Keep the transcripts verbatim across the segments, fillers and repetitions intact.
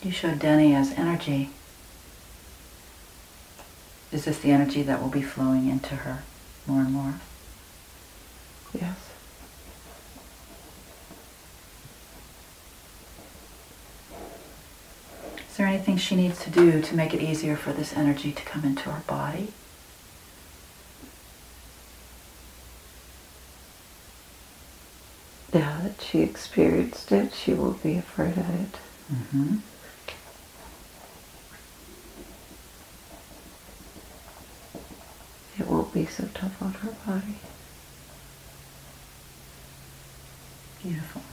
You showed Denny as energy. Is this the energy that will be flowing into her more and more? Yes. Is there anything she needs to do to make it easier for this energy to come into her body? Now that she experienced it, she won't be afraid of it. Mm-hmm. It won't be so tough on her body. Beautiful.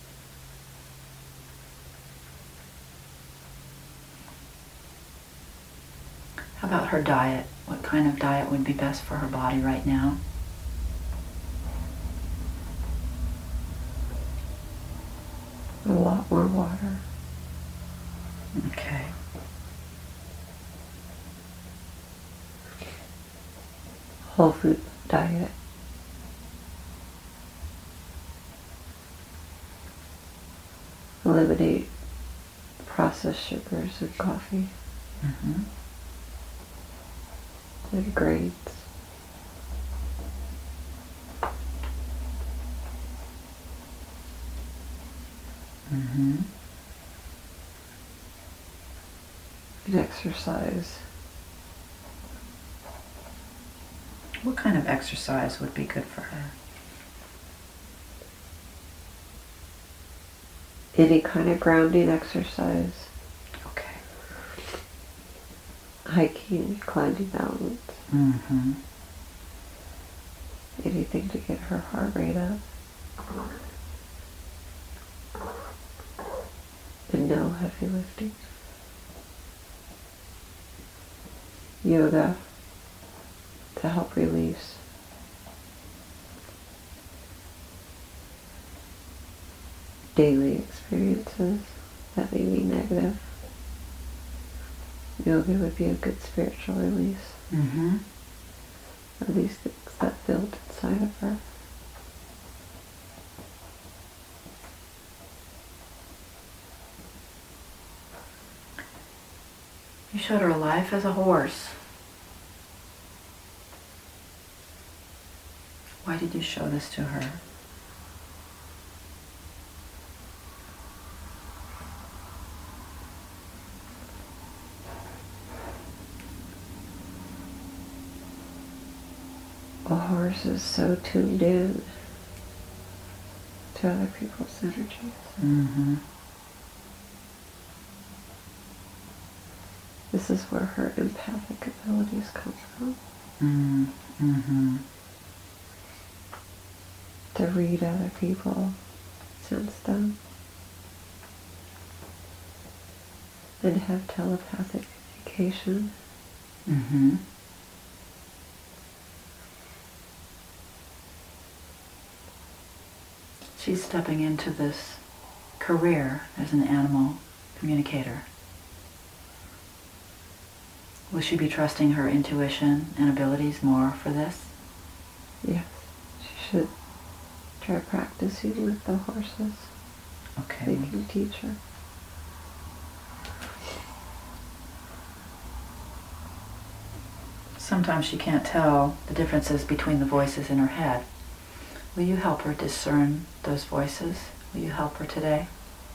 How about her diet? What kind of diet would be best for her body right now? A lot more water. Okay. Whole food diet. Eliminate processed sugars and coffee Mm-hmm. and grains. Mm-hmm. And exercise. What kind of exercise would be good for her? Any kind of grounding exercise. Okay. Hiking, climbing mountains. Mm-hmm. Anything to get her heart rate up. And no heavy lifting. Yoga to help release. Daily experiences that may be negative. Yoga would be a good spiritual release Mm-hmm. of these things that build inside of her. You showed her life as a horse. Why did you show this to her? A horse is so tuned in to other people's energies. Mm-hmm. This is where her empathic abilities come from. Mm-hmm. To read other people, sense them, and have telepathic communication. Mm-hmm. She's stepping into this career as an animal communicator. Will she be trusting her intuition and abilities more for this? Yes, she should try practicing with the horses. Okay. They can teach her. Sometimes she can't tell the differences between the voices in her head. Will you help her discern those voices? Will you help her today?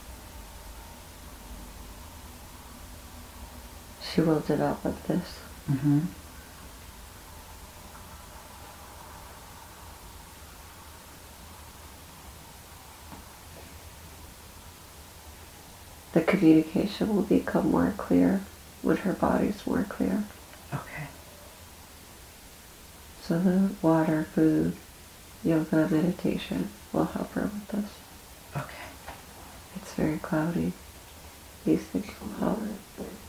She will develop this. Mm-hmm. The communication will become more clear when her body's more clear. Okay. So the water, food, yoga, meditation will help her with this. Okay. It's very cloudy. These things will help.